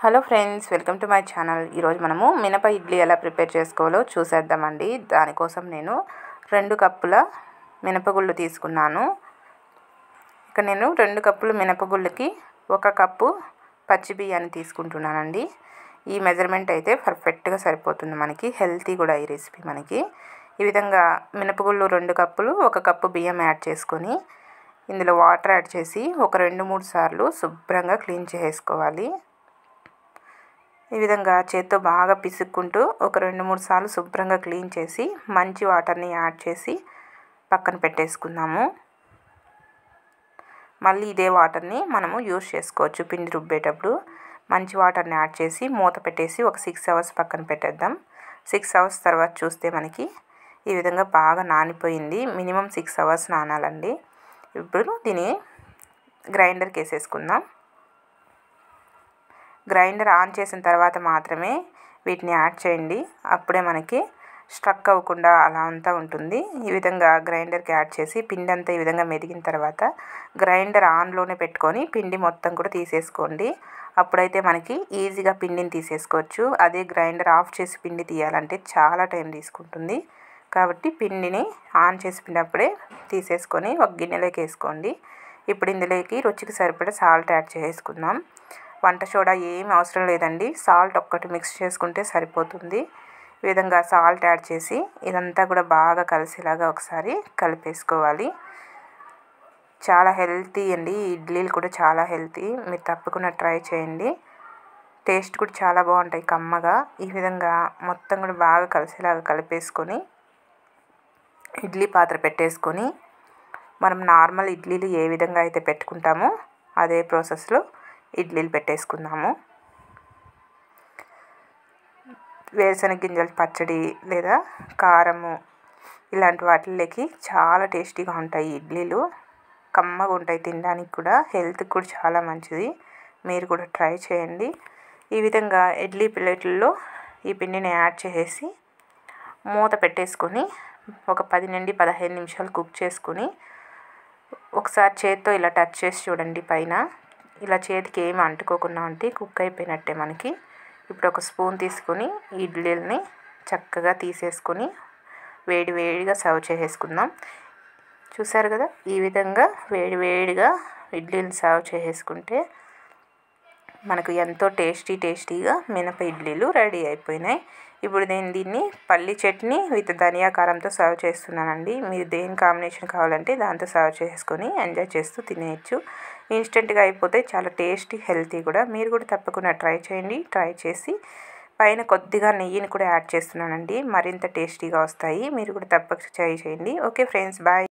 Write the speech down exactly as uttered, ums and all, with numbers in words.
Hello friends, welcome to my channel. ఈరోజు మనము మినప ఇడ్లీ ఎలా ప్రిపేర్ చేసుకోవాలో చూసేద్దామండి. దానికోసం నేను రెండు కప్పుల మినపగుళ్ళు తీసుకున్నాను. ఇక్కడ నేను రెండు కప్పుల మినపగుళ్ళకి ఒక కప్పు పచ్చి బియ్యాన్ని తీసుకుంటున్నానండి. ఈ మెజర్మెంట్ అయితే పర్ఫెక్ట్గా సరిపోతుంది మనకి. హెల్తీ కూడా ఈ రెసిపీ మనకి. ఈ విధంగా మినపగుళ్ళు రెండు కప్పులు ఒక కప్పు బియ్యం యాడ్ చేసుకొని ఇందులో వాటర్ యాడ్ చేసి ఒక రెండు మూడు సార్లు శుభ్రంగా క్లీన్ చేసుకోవాలి. ఈ విధంగా చేత్తో బాగా పిసుక్కుంటూ ఒక రెండు మూడు సార్లు శుభ్రంగా క్లీన్ చేసి మంచి వాటర్ని యాడ్ చేసి పక్కన పెట్టేసుకుందాము. మళ్ళీ ఇదే వాటర్ని మనము యూస్ చేసుకోవచ్చు పిండి రుబ్బేటప్పుడు. మంచి వాటర్ని యాడ్ చేసి మూత పెట్టేసి ఒక సిక్స్ అవర్స్ పక్కన పెట్టేద్దాం. సిక్స్ అవర్స్ తర్వాత చూస్తే మనకి ఈ విధంగా బాగా నానిపోయింది. మినిమం సిక్స్ అవర్స్ నానాలండి. ఇప్పుడు దీన్ని గ్రైండర్కి వేసేసుకుందాం. గ్రైండర్ ఆన్ చేసిన తర్వాత మాత్రమే వీటిని యాడ్ చేయండి. అప్పుడే మనకి స్ట్రక్ అవ్వకుండా అలా అంతా ఉంటుంది. ఈ విధంగా గ్రైండర్కి యాడ్ చేసి పిండి అంతా ఈ విధంగా మెదిగిన తర్వాత గ్రైండర్ ఆన్లోనే పెట్టుకొని పిండి మొత్తం కూడా తీసేసుకోండి. అప్పుడైతే మనకి ఈజీగా పిండిని తీసేసుకోవచ్చు. అదే గ్రైండర్ ఆఫ్ చేసి పిండి తీయాలంటే చాలా టైం తీసుకుంటుంది. కాబట్టి పిండిని ఆన్ చేసినప్పుడే తీసేసుకొని ఒక గిన్నెలోకి వేసుకోండి. ఇప్పుడు ఇందులోకి రుచికి సరిపడా సాల్ట్ యాడ్ చేసుకుందాం. వంట సోడా ఏం అవసరం లేదండి. సాల్ట్ ఒక్కటి మిక్స్ చేసుకుంటే సరిపోతుంది. ఈ విధంగా సాల్ట్ యాడ్ చేసి ఇదంతా కూడా బాగా కలిసేలాగా ఒకసారి కలిపేసుకోవాలి. చాలా హెల్తీ అండి. ఇడ్లీలు కూడా చాలా హెల్తీ. మీరు తప్పకుండా ట్రై చేయండి. టేస్ట్ కూడా చాలా బాగుంటాయి కమ్మగా. ఈ విధంగా మొత్తం కూడా బాగా కలిసేలాగా కలిపేసుకొని ఇడ్లీ పాత్ర పెట్టేసుకొని మనం నార్మల్ ఇడ్లీలు ఏ విధంగా అయితే పెట్టుకుంటామో అదే ప్రాసెస్లో ఇడ్లీలు పెట్టేసుకుందాము. వేరుశనగ గింజల పచ్చడి లేదా కారము ఇలాంటి వాటిల్లోకి చాలా టేస్టీగా ఉంటాయి ఇడ్లీలు. కమ్మగా ఉంటాయి తినడానికి కూడా. హెల్త్కి కూడా చాలా మంచిది. మీరు కూడా ట్రై చేయండి. ఈ విధంగా ఇడ్లీ ప్లేట్లలో ఈ పిండిని యాడ్ చేసి మూత పెట్టేసుకొని ఒక పది నుండి పదిహేను నిమిషాలు కుక్ చేసుకొని ఒకసారి చేత్తో ఇలా టచ్ చేసి చూడండి. పైన ఇలా చేతికి ఏమి అంటుకోకుండా ఉంటే కుక్ అయిపోయినట్టే మనకి. ఇప్పుడు ఒక స్పూన్ తీసుకొని ఇడ్లీలని చక్కగా తీసేసుకొని వేడి వేడిగా సర్వ్ చేసేసుకుందాం. చూసారు కదా, ఈ విధంగా వేడి వేడిగా ఇడ్లీని సర్వ్ చేసేసుకుంటే మనకు ఎంతో టేస్టీ టేస్టీగా మినప ఇడ్లీలు రెడీ అయిపోయినాయి. ఇప్పుడు నేను దీన్ని పల్లి చట్నీ విత్ ధనియా కారంతో సర్వ్ చేస్తున్నానండి. మీరు దేని కాంబినేషన్ కావాలంటే దాంతో సర్వ్ చేసుకొని ఎంజాయ్ చేస్తూ తినేయచ్చు. ఇన్స్టెంట్గా అయిపోతే చాలా టేస్టీ హెల్తీ కూడా. మీరు కూడా తప్పకుండా ట్రై చేయండి. ట్రై చేసి పైన కొద్దిగా నెయ్యిని కూడా యాడ్ చేస్తున్నానండి. మరింత టేస్టీగా వస్తాయి. మీరు కూడా తప్పక ట్రై చేయండి. Okay friends, bye.